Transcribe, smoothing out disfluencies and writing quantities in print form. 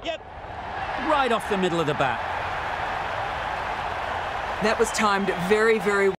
Yep. Right off the middle of the bat. That was timed very, very well.